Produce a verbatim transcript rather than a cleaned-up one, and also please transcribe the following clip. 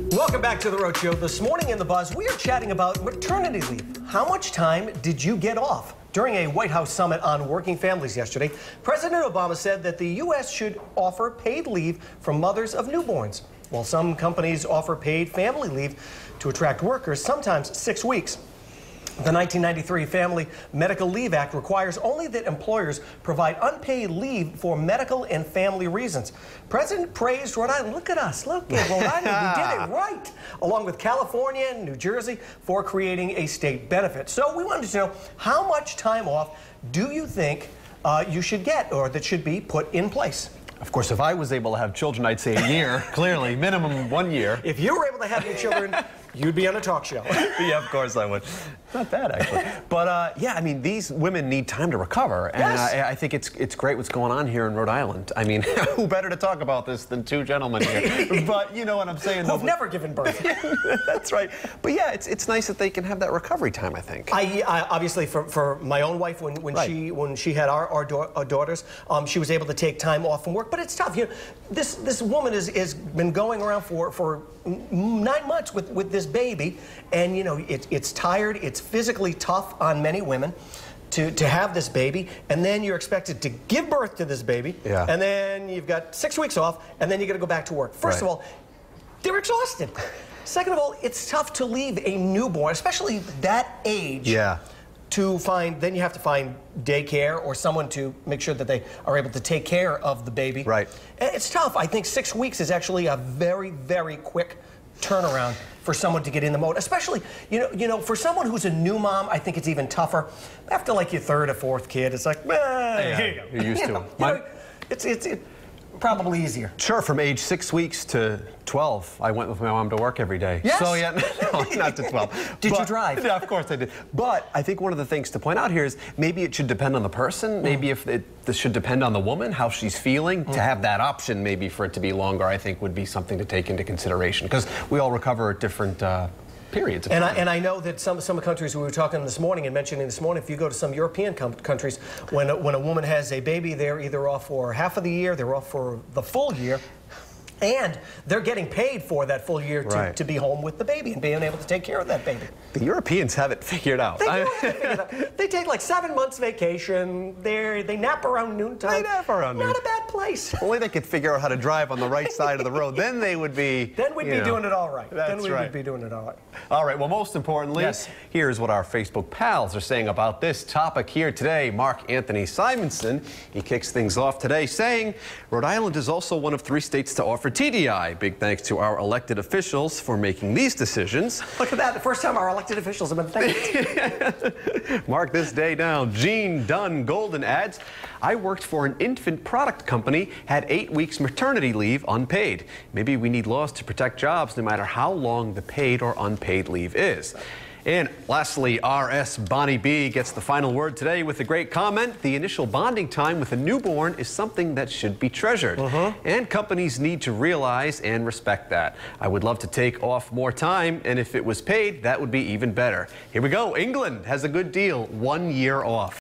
Welcome back to the Rhode Show. This morning in The Buzz, we are chatting about maternity leave. How much time did you get off? During a White House summit on working families yesterday, President Obama said that the U S should offer paid leave for mothers of newborns. While some companies offer paid family leave to attract workers, sometimes six weeks. The nineteen ninety-three Family Medical Leave Act requires only that employers provide unpaid leave for medical and family reasons. President praised Rhode Island. Look at us. Look at Rhode Island. We did it right. Along with California and New Jersey for creating a state benefit. So we wanted to know, how much time off do you think uh, you should get, or that should be put in place? Of course, if I was able to have children, I'd say a year, clearly, minimum one year. If you were able to have your children, you'd be on a talk show. Yeah, of course I would. Not bad, actually. But, uh, yeah, I mean, these women need time to recover. And yes. I, I think it's it's great what's going on here in Rhode Island. I mean, who better to talk about this than two gentlemen here? But you know what I'm saying? Who've never given birth. That's right. But, yeah, it's it's nice that they can have that recovery time, I think. I, I obviously, for, for my own wife, when, when, right. she, when she had our, our, da our daughters, um, she was able to take time off from work. But it's tough. You know, this, this woman has is, is been going around for, for nine months with, with this baby. And, you know, it, it's tired. It's physically tough on many women to, to have this baby, and then you're expected to give birth to this baby, yeah. and then you've got six weeks off, and then you got to go back to work. First right. of all, they're exhausted. Second of all, it's tough to leave a newborn, especially that age, yeah. to find, then you have to find daycare or someone to make sure that they are able to take care of the baby. Right. It's tough. I think six weeks is actually a very, very quick turnaround for someone to get in the mode, especially, you know, you know, for someone who's a new mom, I think it's even tougher. After like your third or fourth kid, it's like, well, yeah, here you go. You're used you to know, it. You know, it's it's it, probably easier. Sure, from age six weeks to twelve, I went with my mom to work every day. Yes. So yeah, no, not to twelve. Did but, you drive? Yeah, of course I did. But I think one of the things to point out here is maybe it should depend on the person. Mm. Maybe if it this should depend on the woman, how she's feeling. Mm. To have that option, maybe for it to be longer, I think would be something to take into consideration, because we all recover at different uh, periods of and time. I, and I know that some some countries, we were talking this morning and mentioning this morning, if you go to some European countries, when a, when a woman has a baby, they're either off for half of the year, they're off for the full year. And they're getting paid for that full year to, right. to be home with the baby and being able to take care of that baby. The Europeans have it figured out. They, do have it figured out. They take like seven months vacation. They they nap around noontime. They nap around noon. Not a bad place. Only they could figure out how to drive on the right side of the road. Then they would be. Then we'd be know, doing it all right. That's then we right. would be doing it all right. All right. Well, most importantly, yes. here's what our Facebook pals are saying about this topic here today. Mark Anthony Simonson, he kicks things off today saying, Rhode Island is also one of three states to offer T D I. Big thanks to our elected officials for making these decisions. Look at that. The first time our elected officials have been thanked. Mark this day down. Jean Dunn Golden adds, I worked for an infant product company, had eight weeks maternity leave unpaid. Maybe we need laws to protect jobs no matter how long the paid or unpaid leave is. And lastly, R S Bonnie B gets the final word today with a great comment. The initial bonding time with a newborn is something that should be treasured. Uh-huh. And companies need to realize and respect that. I would love to take off more time, and if it was paid, that would be even better. Here we go. England has a good deal, one year off.